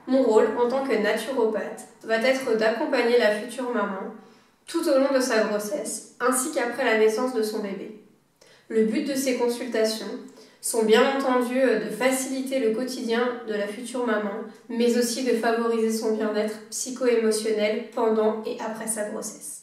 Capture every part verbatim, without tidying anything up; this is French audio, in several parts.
Mon rôle en tant que naturopathe va être d'accompagner la future maman tout au long de sa grossesse, ainsi qu'après la naissance de son bébé. Le but de ces consultations sont bien entendu de faciliter le quotidien de la future maman, mais aussi de favoriser son bien-être psycho-émotionnel pendant et après sa grossesse.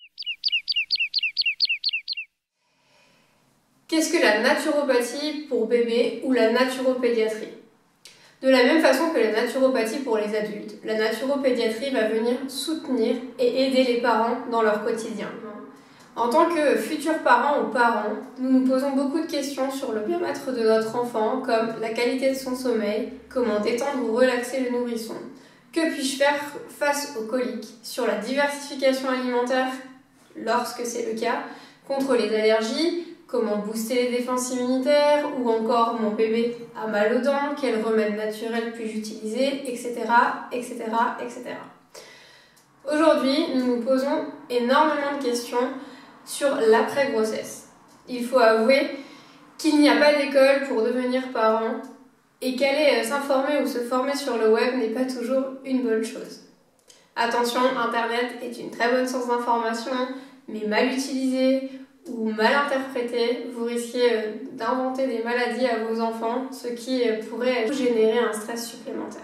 Qu'est-ce que la naturopathie pour bébé ou la naturopédiatrie? De la même façon que la naturopathie pour les adultes, la naturopédiatrie va venir soutenir et aider les parents dans leur quotidien. En tant que futurs parents ou parents, nous nous posons beaucoup de questions sur le bien-être de notre enfant, comme la qualité de son sommeil, comment détendre ou relaxer le nourrisson, que puis-je faire face aux coliques, sur la diversification alimentaire lorsque c'est le cas, contre les allergies, comment booster les défenses immunitaires, ou encore mon bébé a mal aux dents, quel remède naturel puis-je utiliser, et cetera, et cetera, et cetera. Aujourd'hui, nous nous posons énormément de questions sur l'après-grossesse. Il faut avouer qu'il n'y a pas d'école pour devenir parent et qu'aller s'informer ou se former sur le web n'est pas toujours une bonne chose. Attention, Internet est une très bonne source d'information, mais mal utilisée ou mal interprétée, vous risquez d'inventer des maladies à vos enfants, ce qui pourrait générer un stress supplémentaire.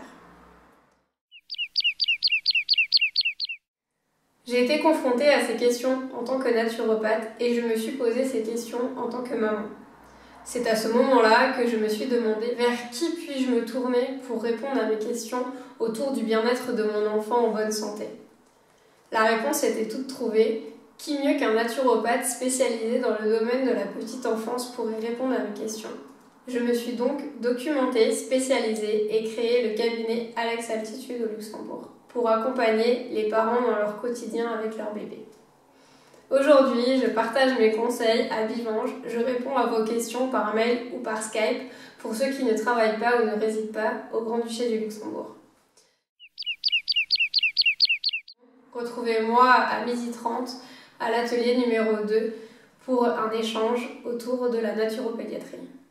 J'ai été confrontée à ces questions en tant que naturopathe et je me suis posé ces questions en tant que maman. C'est à ce moment-là que je me suis demandé vers qui puis-je me tourner pour répondre à mes questions autour du bien-être de mon enfant en bonne santé. La réponse était toute trouvée. Qui mieux qu'un naturopathe spécialisé dans le domaine de la petite enfance pourrait répondre à mes questions? Je me suis donc documentée, spécialisée et créé le cabinet Alex Altitude au Luxembourg pour accompagner les parents dans leur quotidien avec leur bébé. Aujourd'hui, je partage mes conseils à Vivange, je réponds à vos questions par mail ou par Skype pour ceux qui ne travaillent pas ou ne résident pas au Grand-Duché du Luxembourg. Retrouvez-moi à midi trente à l'atelier numéro deux pour un échange autour de la naturopédiatrie.